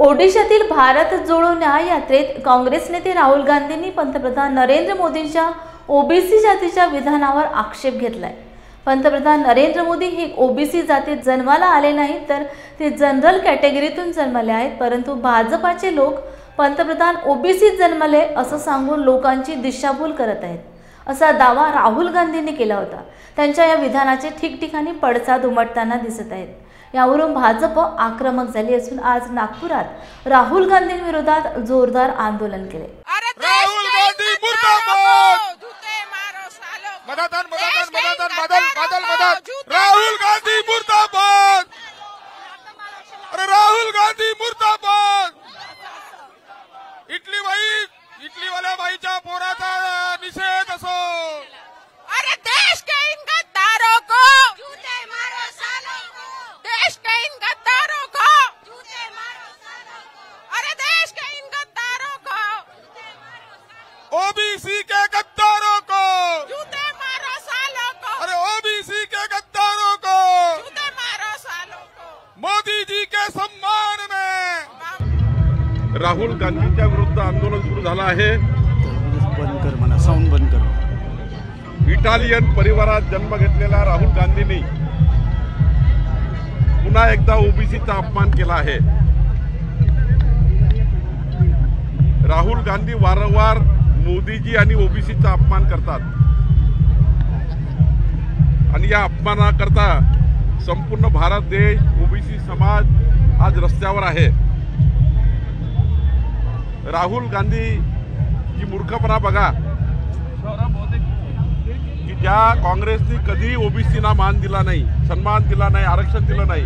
ओडिशातील भारत जोडो न्याय यात्रेत काँग्रेस नेते राहुल गांधींनी पंतप्रधान नरेंद्र मोदींच्या ओबीसी जातीच्या विधानावर आक्षेप घेतलाय। पंतप्रधान नरेंद्र मोदी हे ओबीसी जातीत जन्माला आले नाहीत, तर ते जनरल कॅटेगरीतून जन्मले आहेत, परंतु भाजपाचे लोक पंतप्रधान ओबीसीत जन्मले असं सांगून लोकांची दिशाभूल करत आहेत, असा दावा राहुल गांधींनी केला होता। त्यांच्या या विधानाचे ठिकठिकाणी पडसाद उमटताना दिसत आहेत। यावरून भाजप आक्रमक झाली असून आज नागपुरात राहुल गांधींविरोधात जोरदार आंदोलन केले। राहुल गांधी मुर्दाबाद, मदन मदन मदन मदन मदन मदन राहुल गांधी मुर्दाबाद, अरे राहुल गांधी मुर्दाबाद। इटली वाल्या बाईच्या पोराचा निषेध असो। अरे देश के इन गद्दारों को जूते मारो, सालों को देश के इन गद्दारों को जूते मारो, सालों को अरे देश के इन गद्दारों को जूते मारो, ओबीसी के गद्दारों को जूते मारो, सालों को अरे ओबीसी के गद्दारों को जूते मारो, सालों को मोदी जी के सम्मान में राहुल गांधीच्या विरुद्ध आंदोलन सुरू झालं आहे। बंद कर म्हणा, साऊंड बंद कर। इटालियन परिवारात जन्म घेतलेल्या राहुल गांधींनी पुन्हा एकदा ओबीसीचा अपमान केला आहे। राहुल गांधी वारंवार मोदीजी आणि ओबीसीचा अपमान करतात आणि या अपमानाकरता संपूर्ण भारत देश, ओबीसी समाज आज रस्त्यावर आहे। राहुल गांधी जी मूर्खपणा बघा की ज्या काँग्रेसने कधी ओबीसीना मान दिला नाही, सन्मान दिला नाही, आरक्षण दिलं नाही।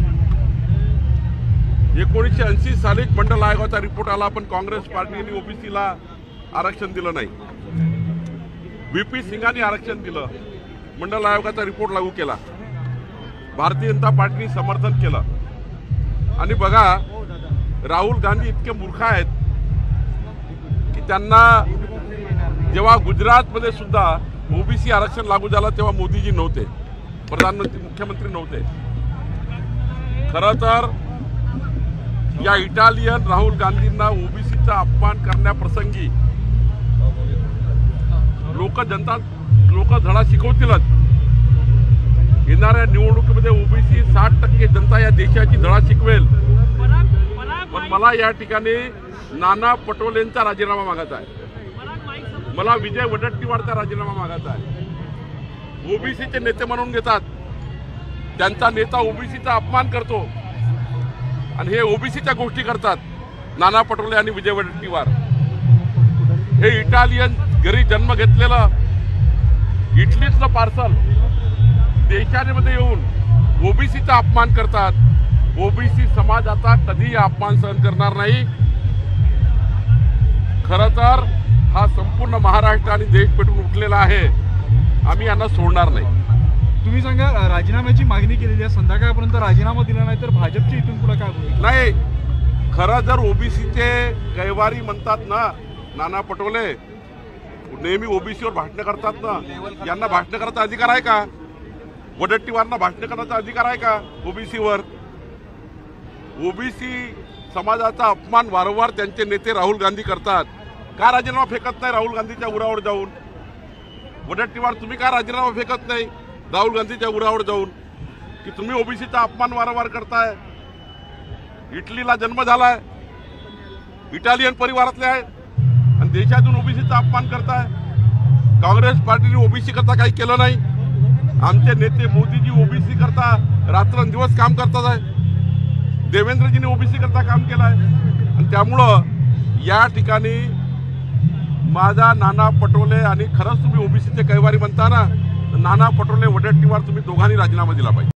1980 सालीच मंडल आयोगाचा रिपोर्ट आला, पण काँग्रेस पार्टीने ओबीसीला आरक्षण दिलं नाही। व्हीपी सिंगांनी आरक्षण दिलं, मंडल आयोगाचा रिपोर्ट लागू केला, भारतीय जनता पार्टीने समर्थन केलं। आणि बघा राहुल गांधी इतके मूर्ख आहेत की त्यांना जेव्हा गुजरातमध्ये सुद्धा ओबीसी आरक्षण लागू झालं तेव्हा मोदीजी नव्हते, प्रधानमंत्री मुख्यमंत्री नव्हते। खरं तर या इटालियन राहुल गांधींना ओबीसीचा अपमान करण्याप्रसंगी लोक धडा शिकवतीलच। येणाऱ्या निवडणुकीमध्ये ओबीसी 60% जनता या देशाची धडा शिकवेल। पण मला या ठिकाणी नाना पटोलेंचा राजीनामा मागायचा आहे, मला विजय वडेट्टीवारचा राजीनामा मागायचा आहे। ओबीसीचे नेते म्हणून घेतात, त्यांचा नेता ओबीसीचा अपमान करतो आणि हे ओबीसीच्या गोष्टी करतात नाना पटोले आणि विजय वडेट्टीवार। हे इटालियन घरी जन्म घेतलेलं इटलीतलं पार्सल देशामध्ये येऊन ओबीसीचा अपमान करतात। ओबीसी समाज आता कधीही अपमान सहन करणार नाही। खरं तर हा संपूर्ण महाराष्ट्र आणि देश पेटून उठलेला आहे, आम्ही यांना सोडणार नाही। तुम्ही सांगा, राजीनाम्याची मागणी केलेली आहे, संध्याकाळपर्यंत राजीनामा दिला नाही तर भाजपची इथून पुढे काय होईल? नाही, खरं जर ओबीसीचे कैवारी म्हणतात ना नाना पटोले, नेहमी ओबीसीवर भाषण करतात ना, यांना भाषण करायचा अधिकार आहे का? वडेट्टीवारांना भाषण करायचा अधिकार आहे का ओबीसीवर? ओबीसी समाजाचा अपमान वारंवार त्यांचे नेते राहुल गांधी करतात। का राजीनामा फेकत नाही राहुल गांधीच्या उरावर जाऊन? वडेट्टीवार तुम्ही का राजीनामा फेकत नाही राहुल गांधीच्या उरावर जाऊन की तुम्ही ओबीसीचा अपमान वारंवार करताय? इटलीला जन्म झालाय, इटालियन परिवारातले आहेत आणि देशातून ओबीसीचा अपमान करताय। काँग्रेस पार्टीने ओबीसी करता काही केलं नाही। आमचे नेते मोदीजी ओबीसी करता रात्रंदिवस काम करतात आहे, देवेंद्रजीने ओबीसी करता काम केलं आहे। आणि त्यामुळं या ठिकाणी माझा नाना पटोले आणि खरंच तुम्ही ओबीसीचे कैवारी म्हणता ना, नाना पटोले वडेट्टीवार तुम्ही दोघांनी राजीनामा दिला पाहिजे।